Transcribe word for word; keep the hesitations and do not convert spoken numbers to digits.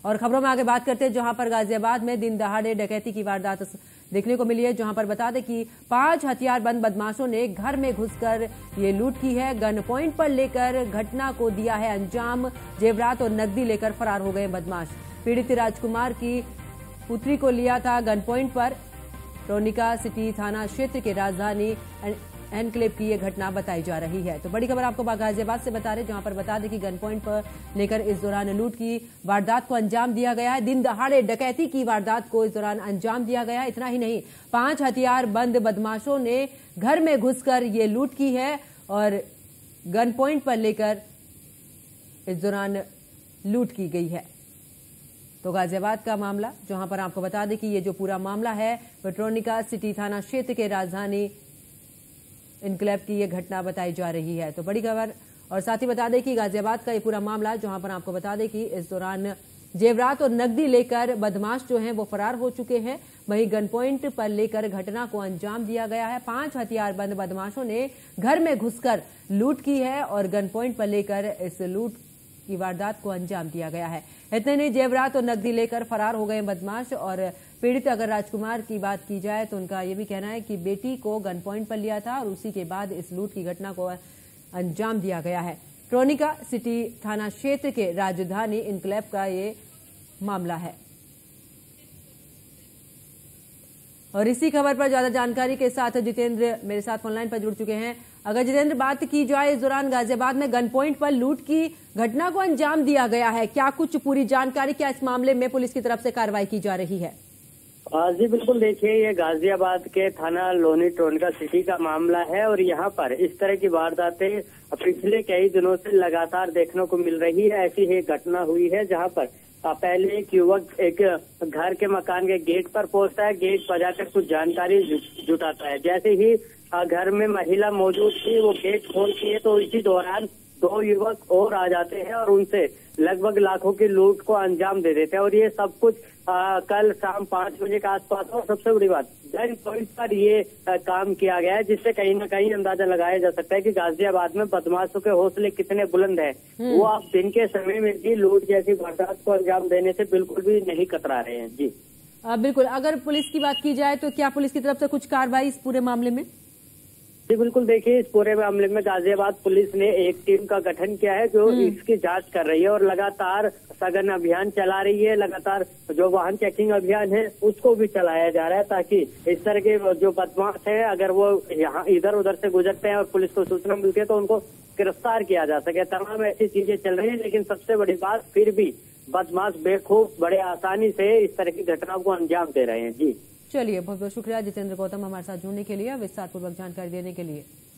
और खबरों में आगे बात करते हैं जहां पर गाजियाबाद में दिन दहाड़े डकैती की वारदात देखने को मिली है, जहां पर बता दें कि पांच हथियारबंद बदमाशों ने घर में घुसकर ये लूट की है। गन पॉइंट पर लेकर घटना को दिया है अंजाम। जेवरात और नकदी लेकर फरार हो गए बदमाश। पीड़ित राजकुमार की पुत्री को लिया था गन पॉइंट पर। ट्रोनिका सिटी थाना क्षेत्र के राजधानी एनक्लेव की यह घटना बताई जा रही है। तो बड़ी खबर आपको गाजियाबाद से बता रहे, जहां पर बता दें कि गन पॉइंट पर लेकर इस दौरान लूट की वारदात को अंजाम दिया गया है। दिन दहाड़े डकैती की वारदात को इस दौरान अंजाम दिया गया। इतना ही नहीं, पांच हथियार बंद बदमाशों ने घर में घुसकर ये लूट की है और गन पॉइंट पर लेकर इस दौरान लूट की गई है। तो गाजियाबाद का मामला, जहां पर आपको बता दें कि ये जो पूरा मामला है वो ट्रोनिका सिटी थाना क्षेत्र के राजधानी इनक्लेव की ये घटना बताई जा रही है। तो बड़ी खबर, और साथ ही बता दें कि गाजियाबाद का ये पूरा मामला, जहां पर आपको बता दें कि इस दौरान जेवरात और नकदी लेकर बदमाश जो हैं वो फरार हो चुके हैं। वहीं गन पॉइंट पर लेकर घटना को अंजाम दिया गया है। पांच हथियारबंद बदमाशों ने घर में घुसकर लूट की है और गन पॉइंट पर लेकर इस लूट की वारदात को अंजाम दिया गया है। इतने नहीं, जेवरात और नकदी लेकर फरार हो गए बदमाश। और पीड़ित अगर राजकुमार की बात की जाए तो उनका यह भी कहना है कि बेटी को गन पॉइंट पर लिया था और उसी के बाद इस लूट की घटना को अंजाम दिया गया है। ट्रोनिका सिटी थाना क्षेत्र के राजधानी इनक्लेव का ये मामला है। और इसी खबर पर ज्यादा जानकारी के साथ जितेंद्र मेरे साथ ऑनलाइन पर जुड़ चुके हैं। अगर जितेंद्र, बात की जाए, इस दौरान गाजियाबाद में गन पॉइंट पर लूट की घटना को अंजाम दिया गया है, क्या कुछ पूरी जानकारी, क्या इस मामले में पुलिस की तरफ से कार्रवाई की जा रही है? जी बिल्कुल, देखिए ये गाजियाबाद के थाना लोनी ट्रोनिका सिटी का मामला है और यहाँ पर इस तरह की वारदातें पिछले कई दिनों से लगातार देखने को मिल रही है। ऐसी ही घटना हुई है जहाँ पर पहले एक युवक एक घर के मकान के गेट पर पहुंचता है, गेट बजाकर कुछ जानकारी जुटाता है। जैसे ही घर में महिला मौजूद थी, वो गेट खोलती है तो इसी दौरान दो युवक और आ जाते हैं और उनसे लगभग लाखों की लूट को अंजाम दे देते हैं। और ये सब कुछ आ, कल शाम पांच बजे के आसपास। और सबसे बड़ी बात, गन पॉइंट पर ये आ, काम किया गया है, जिससे कहीं न कहीं अंदाजा लगाया जा सकता है कि गाजियाबाद में बदमाशों के हौसले कितने बुलंद हैं। वो आप दिन के समय में भी लूट जैसी वारदात को अंजाम देने से बिल्कुल भी नहीं कतरा रहे हैं। जी आ, बिल्कुल। अगर पुलिस की बात की जाए तो क्या पुलिस की तरफ से कुछ कार्रवाई इस पूरे मामले में? जी बिल्कुल, देखिए इस पूरे मामले में गाजियाबाद पुलिस ने एक टीम का गठन किया है जो इसकी जांच कर रही है और लगातार सघन अभियान चला रही है। लगातार जो वाहन चेकिंग अभियान है उसको भी चलाया जा रहा है, ताकि इस तरह के जो बदमाश है अगर वो यहाँ इधर उधर से गुजरते हैं और पुलिस को सूचना मिलती है तो उनको गिरफ्तार किया जा सके। तमाम ऐसी चीजें चल रही है, लेकिन सबसे बड़ी बात, फिर भी बदमाश बेखौफ बड़े आसानी से इस तरह की घटनाओं को अंजाम दे रहे हैं। जी चलिए, बहुत बहुत शुक्रिया जितेंद्र गौतम हमारे साथ जुड़ने के लिए, विस्तारपूर्वक जानकारी देने के लिए।